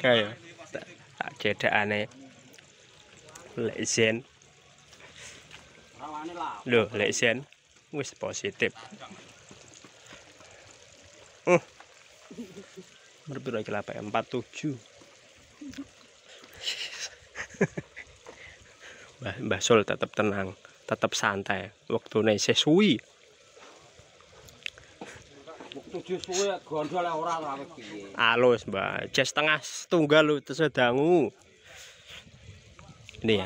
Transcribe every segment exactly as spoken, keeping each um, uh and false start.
Kayak tak tak cedakane lek Zen. Loh, lek Zen wis positif. Uh. Berpiro iki lape empat puluh tujuh. Mbah Mbah Sul tetap tenang, tetap santai. Waktune isih suwi. Tujuh suwe gondol ora ora piye. Alus, Mbak. Jas setengah setunggal lho sedangu. Ini ya.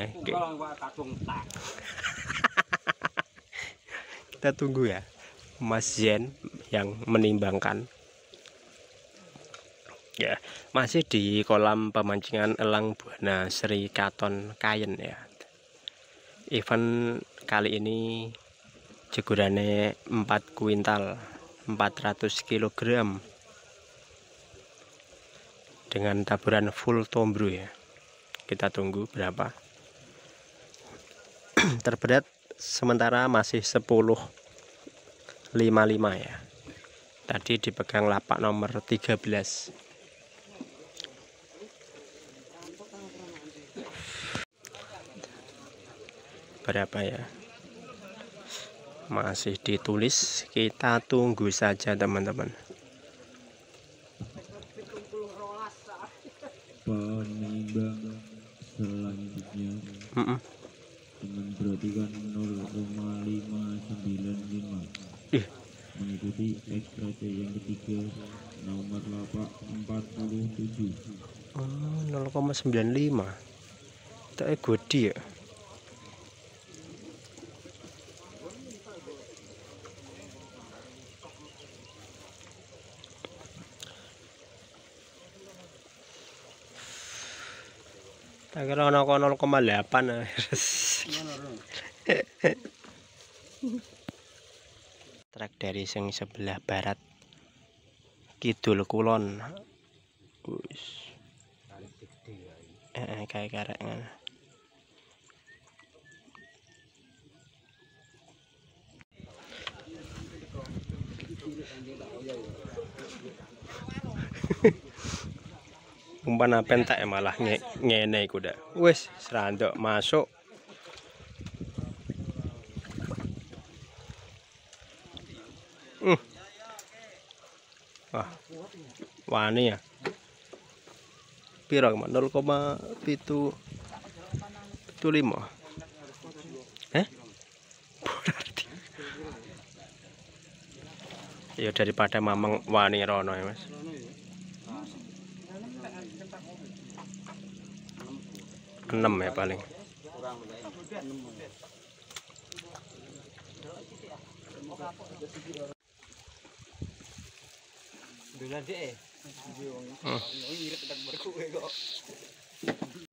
Kita tunggu ya. Mas Zen yang menimbangkan. Ya, masih di kolam pemancingan elang buana Sri Katon Kayen ya. Event kali ini jegurannya empat kuintal. empat ratus kilogram dengan taburan full tombro ya. Kita tunggu berapa. Terberat sementara masih sepuluh lima puluh lima ya. Tadi dipegang lapak nomor tiga belas. Berapa ya? Masih ditulis, kita tunggu saja teman-teman. Penimbang selanjutnya mm -mm. dengan perhatikan nol koma lima sembilan lima Ih. mengikuti ekstrasi yang ketiga nomor lapak empat puluh tujuh. Oh, nol koma sembilan lima. Tak gede ya. Tak kira ono nol koma delapan. Trek dari sing sebelah barat kidul kulon. Wis. Eh kayak karek ngono. Umpan apen tak malah nge ngene iku dak. Wis serandok masuk. Uh. Wah. Wani ya. Piro nol koma tujuh lima. Eh? Berarti. Ya daripada mamang wani rono ya, Mas. enam ya paling. Dolan dek. Hmm.